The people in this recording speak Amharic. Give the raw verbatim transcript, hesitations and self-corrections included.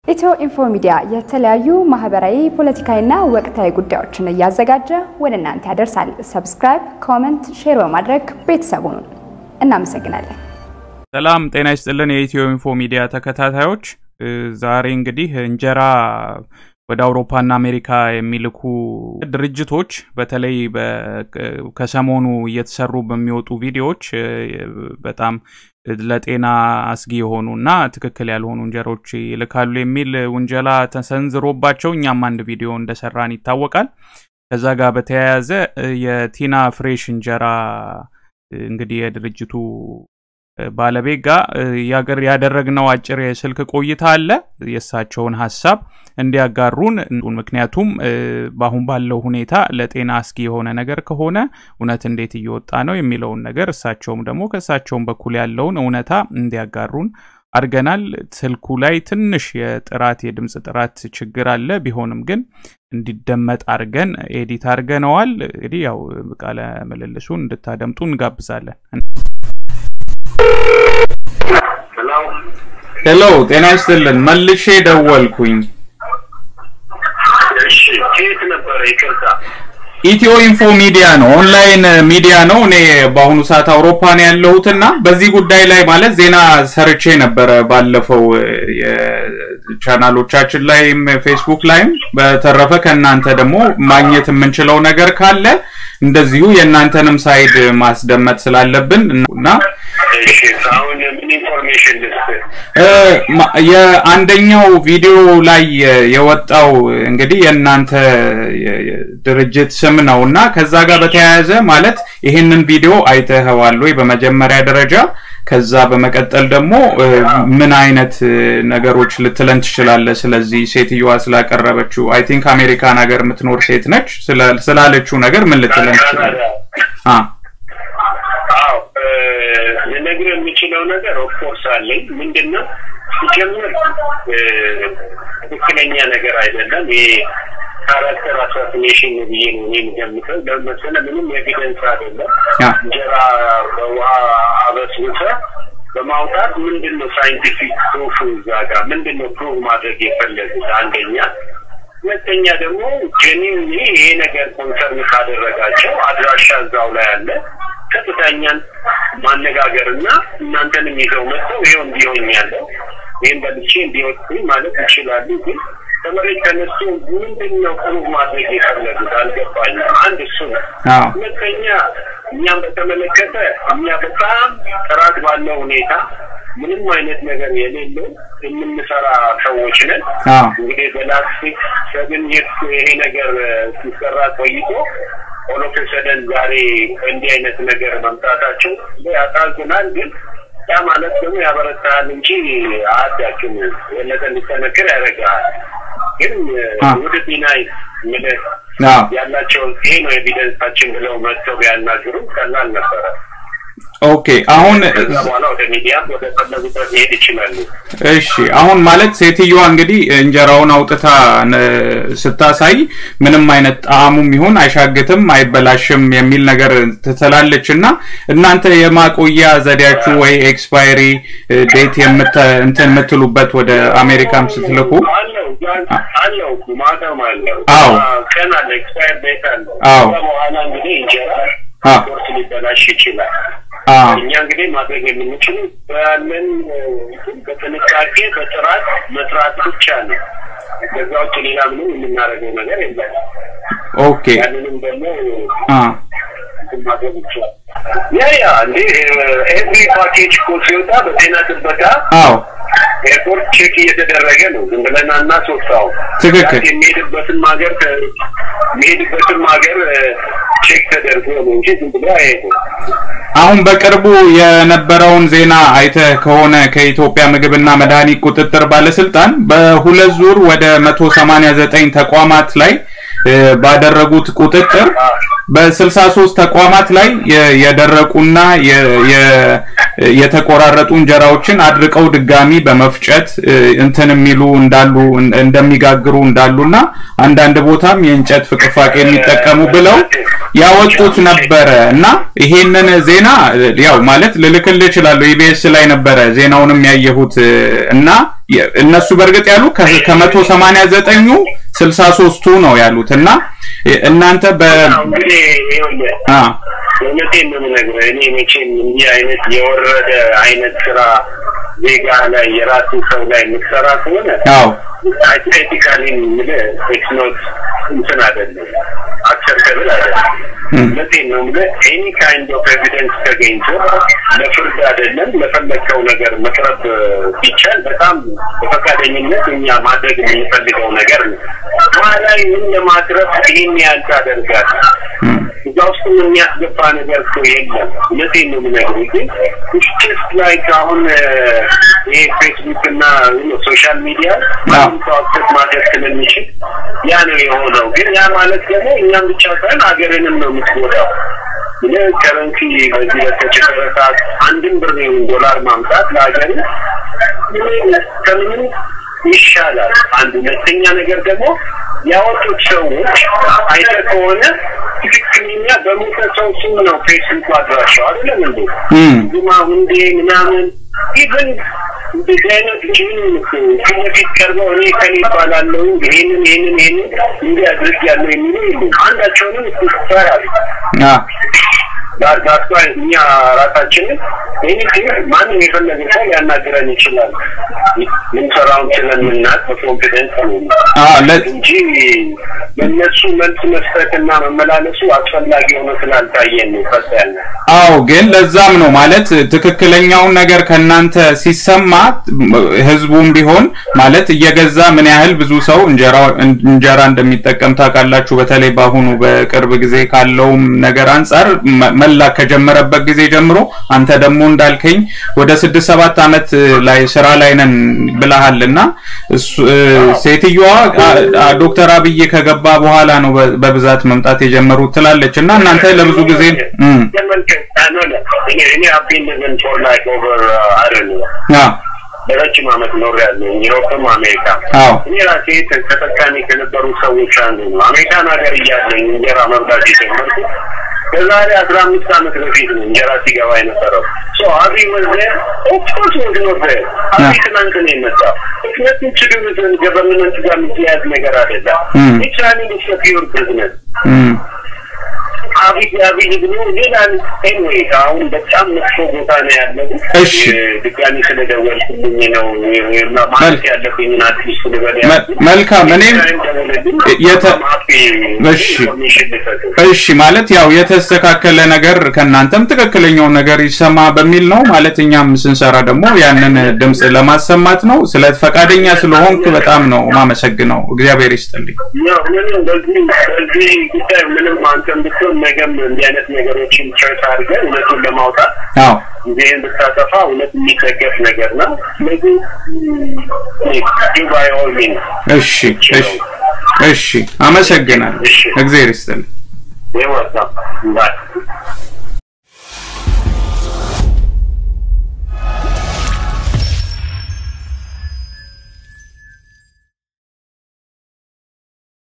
EthioInfo Media የተለያዩ ማህበራዊ ፖለቲካዊና ወቅታዊ ጉዳዮችን ያዘጋጀ ወደ እናንተ ያደርሳል። ሰብስክራይብ፣ ኮሜንት፣ ሼር በማድረግ ቤተሰቡን እናመሰግናለን። ሰላም ጤና ይስጥልን የኢትዮኢንፎ ሚዲያ ተከታታዮች። ዛሬ እንግዲህ እንጀራ ወደ አውሮፓና አሜሪካ የሚልኩ ድርጅቶች በተለይ ከሰሞኑ እየተሰሩ በሚወጡ ቪዲዮዎች በጣም ለጤና አስጊ የሆኑና ትክክል ያልሆኑ እንጀሮች ይልካሉ የሚል ወንጀላ ተሰንዝሮባቸው እኛም አንድ ቪዲዮ እንደሰራን ይታወቃል። ከዛ ጋር በተያያዘ የቲና ፍሬሽ እንጀራ እንግዲህ የድርጅቱ ባለቤት ጋር ያገር ያደረግነው አጭር የስልክ ቆይታ አለ። የሳቸውን ሐሳብ እንዲያጋሩን ምክንያቱም ባሁን ባለው ሁኔታ ለጤና አስጊ የሆነ ነገር ከሆነ እውነት እንዴት እየወጣ ነው የሚለውን ነገር እሳቸውም ደግሞ ከሳቸውም በኩል ያለውን እውነታ እንዲያጋሩን አርገናል። ስልኩ ላይ ትንሽ የጥራት የድምጽ ጥራት ችግር አለ። ቢሆንም ግን እንዲደመጥ አርገን ኤዲት አርገነዋል። እንግዲህ ያው ቃለ መልልሱን እንድታደምጡ እንጋብዛለን። ሄሎ ጤና ይስጥልን መልሼ ደወልኩኝ። እሺ ከየት ነበር ይከርታ? ኢትዮኢንፎ ሚዲያ ነው ኦንላይን ሚዲያ ነው። እኔ በአሁኑ ሰዓት አውሮፓ ነው ያለሁትና በዚህ ጉዳይ ላይ ማለት ዜና ሰርቼ ነበር ባለፈው የቻናሎቻችን ላይም ፌስቡክ ላይም። በተረፈ ከናንተ ደግሞ ማግኘት የምንችለው ነገር ካለ እንደዚሁ የናንተንም ሳይድ ማስደመጥ ስላለብን እና እሺ አሁን ምን ኢንፎርሜሽን ልስጥ? የአንደኛው ቪዲዮ ላይ የወጣው እንግዲህ የናንተ ድርጅት ስም ነውና ከዛ ጋር በተያያዘ ማለት ይሄንን ቪዲዮ አይተኸዋል ወይ በመጀመሪያ ደረጃ? ከዛ በመቀጠል ደግሞ ምን አይነት ነገሮች ልትለን ትችላለህ? ስለዚህ ሴትዮዋ ስላቀረበችው አይ ቲንክ አሜሪካን ሀገር የምትኖር ሴት ነች ስላለችው ነገር ምን ልትለን ትችላለህ? አ አዎ ለነገር የሚችለው ነገር ኦፍ ኮርስ አለኝ። ምንድነው ሲጀምር ትክክለኛ ነገር አይደለም። ይሄ ካራክተር አሳሲኔሽን ነው ብዬ ነው የምገምተው። ለምሳሌ ምንም ኤቪደንስ አይደለም። እንጀራ በውሃ አበስብሰ በማውጣት ምንድነው ሳይንቲፊክ ፕሩፍ ዛጋ ምንድነው ፕሩፍ ማድረግ የፈለጉት? አንደኛ ሁለተኛ ደግሞ ጄኒን ይሄ ነገር ኮንሰርን ካደረጋቸው አድራሻ እዛው ላይ አለ። ከተታኛን ማነጋገርና እናንተንም ይዘው መጥተው ይሄው እንዲሆኛል ወይም በልቼ እንዲወጡኝ ማለት ይችላሉ። ግን ተመረጭ ተነሱ ምንድነው ፕሩፍ ማድረግ የፈለጉት አልገባኝም። አንድ እሱ ነው። ሁለተኛ እኛም በተመለከተ እኛ በጣም ጥራት ባለው ሁኔታ ምንም አይነት ነገር የሌለው የምንሰራ ሰዎች ነን። እንግዲህ በላስቲክ ሰብን ይሄ ነገር ሲሰራ ቆይቶ ኦሎፌሰደን ዛሬ እንዲህ አይነት ነገር መምጣታቸው ያሳዝናል። ግን ያ ማለት ደግሞ ያበረታል እንጂ አዳክም የለተ እንድትነክር ያደርጋል። ግን ወደ ዲናይ ምልህ ያላቸው ይሄ ነው ኤቪደንሳችን ብለው መጥተው ቢያናግሩ ቀላል ነበር። ኦኬ አሁን ወደ ሚዲያ ወደ ፈለጉት ሄድ ይችላል። እሺ አሁን ማለት ሴትዮዋ እንግዲህ እንጀራውን አውጥታ ስታሳይ ምንም አይነት ጣዕሙም ይሁን አይሻግትም አይበላሽም የሚል ነገር ተተላለችና እናንተ የማቆያ ዘዴያችሁ ወይ ኤክስፓየሪ ዴት የምት እንትን የምትሉበት ወደ አሜሪካም ስትልኩ አለው አለው ማታም አለው ከና ኤክስፓየር ዴት አለው። በኋላ እንግዲህ እንጀራ ኮርስ ሊበላሽ ይችላል። እኛ እንግዲህ ማድረግ የምንችለው በምን በጥንቃቄ በጥራት መስራት ብቻ ነው። በዛው ሌላ ምንም የምናደርገው ነገር የለም። ኦኬ ያንንም ደግሞ አ ማድረግ ይችላል። ያ ያ እንዴ ኤቭሪ ፓኬጅ ኮሲዮታ በጤና ጥበቃ አዎ ኤርፖርት ቼክ እየተደረገ ነው። ዝም ብለን አናስወጣው። ትክክል የሚሄድበትን ሀገር የሚሄድበትን ሀገር ቼክ ተደርጎ ነው እንጂ ዝም ብሎ አይሄድም። አሁን በቅርቡ የነበረውን ዜና አይተ ከሆነ ከኢትዮጵያ ምግብና መድኃኒት ቁጥጥር ባለስልጣን በሁለት ዙር ወደ መቶ ሰማንያ ዘጠኝ ተቋማት ላይ ባደረጉት ቁጥጥር በ63 ተቋማት ላይ የደረቁና የተቆራረጡ እንጀራዎችን አድርቀው ድጋሚ በመፍጨት እንትን የሚሉ እንዳሉ እንደሚጋግሩ እንዳሉና አንዳንድ ቦታም የእንጨት ፍቅፋቄ የሚጠቀሙ ብለው ያወጡት ነበር እና ይሄንን ዜና ያው ማለት ልልክልህ ይችላል ኢቢኤስ ላይ ነበር ዜናውንም ያየሁት እና እነሱ በርግጥ ያሉ ከመቶ ሰማንያ ዘጠኝ ስልሳ ሶስት ነው ያሉትና እናንተ በ አ እነቴን ነው ነገር እኔ መቼም እንዲህ አይነት የወረደ አይነት ስራ ዜጋ ላይ የራሱ ሰው ላይ ምትሰራ ከሆነ አዎ አይቴቲካሊ ምለ ኢትስ ኖት እንትን አይደለም አክሰፕተብል አይደለም እነቴን ነው ምለ ኤኒ ካይንድ ኦፍ ኤቪደንስ ተገኝቶ ለፍርድ አይደለም ለፈለከው ነገር መቅረብ ይቻል በጣም በፈቃደኝነት እኛ ማድረግ የምንፈልገው ነገር ነው ማላይ ምን ለማድረግ ይሄን ያልታደርጋል ዛውስ ምን ያስገባ ነገር እኮ የለም እነቴን ነው ምነግርህ ግን just like አሁን ይሄ ፌስቡክ እና ሶሻል ሚዲያ ታውቁት ማድረግ ስለሚችል ያ ነው የሆነው ግን ያ ማለት ደግሞ እኛም ብቻ ሳይሆን ሀገርንም ነው የምትጎዳው ለከረንሲ በዚህ ለተቸገረ ሰዓት አንድም ብር ነው ዶላር ማምጣት ለሀገር ከምንም ይሻላል አንድ ሁለተኛ ነገር ደግሞ ያወጡት ሰዎች አይተ ከሆነ ትክክለኛ በሙተሰው ስም ነው ፌስቡክ አድራሻው አይደለም እንዴ ዱማ እንዴ ምናምን ኢቭን ዲዛይነር ጂን ከነፊት ቀርበው እኔ ከኔ ባላለው ይሄንን ይሄንን ይሄንን እንዲያድርግ ያለው የሚሉ አንዳቸውንም ይስተካከላል አ ዳርጋቷ እኛ ራሳችን እኔ ማን የፈለገ ሰው ያናገረን ይችላል ምን ሰራው ስለምናት በኮንፊደንስ ነው አ ለጂ ለነሱ መልስ መስጠትና መመላለሱ አስፈላጊ ሆኖ ስላልታየን ነው ፈሳለ አው ግን ለዛም ነው ማለት ትክክለኛው ነገር ከናንተ ሲሰማ ህዝቡም ቢሆን ማለት እየገዛ ምን ያህል ብዙ ሰው እንጀራ እንጀራ እንደሚጠቀም ታውቃላችሁ በተለይ ባሁኑ በቅርብ ጊዜ ካለው ነገር አንፃር መላ ከጀመረበት ጊዜ ጀምሮ አንተ ደግሞ እንዳልከኝ ወደ ስድስት ሰባት አመት ላይ ስራ ላይ ነን ብለሃልና ሴትየዋ ዶክተር አብይ ከገባ በኋላ ነው በብዛት መምጣት የጀመሩት ትላለችና እናንተ ለብዙ ጊዜ እኔ እኔ አብይነን ፎር ላይክ ኦቨር አረን ያ በረጅም አመት ኖር ያለው ዩሮፕም አሜሪካ አዎ እኔ ራሴ ተጠቃሚ ከነበሩ ሰዎች አንዱ ነው አሜሪካን ሀገር እያለኝ እንጀራ መብላት የጀመርኩት ከዛሬ አስራ አምስት አመት በፊት ነው እንጀራ ሲገባ የነበረው ሶ አብይ ወዘ ኦፍኮርስ ወዝ ኖት ዜር አብይ ትናንት ነው የመጣው ምክንያቱም ችግሩን ገቨርንመንት ጋር ምትያዝ ነገር አይደለም ኢትስ አን ኢንዲስፒዩር ቢዝነስ አብይ አብይ ብሎ ይላል ኤኒዌይ አሁን በጣም መጥፎ ቦታ ነው ያለው እሺ ድጋሚ ስለደወልኩኝ ነው ማለት ያለብኝ አዲስ ስለበለ መልካም እኔም የተ እሺ እሺ ማለት ያው የተስተካከለ ነገር ከናንተም ትክክለኛው ነገር ይሰማ በሚል ነው ማለትኛም ስንሰራ ደግሞ ያንን ድምጽ ለማሰማት ነው ስለ ፈቃደኛ ስለሆንክ በጣም ነው ማመሰግነው እግዚአብሔር ይስጥልኝ ያው ምንም በዚህ በዚህ ጉዳይ ምንም አንተም ብትሆን ነገም እንዲያነት ነገሮችን ቸርች አድርገን እውነቱን ለማውጣት አዎ ጊዜን ብታጠፋ እውነት የሚደገፍ ነገር ነው ስለዚህ ባይ ኦል ሚን እሺ እሺ እሺ አመሰግናለሁ እግዚአብሔር ይስጥልኝ ይወጣ ባይ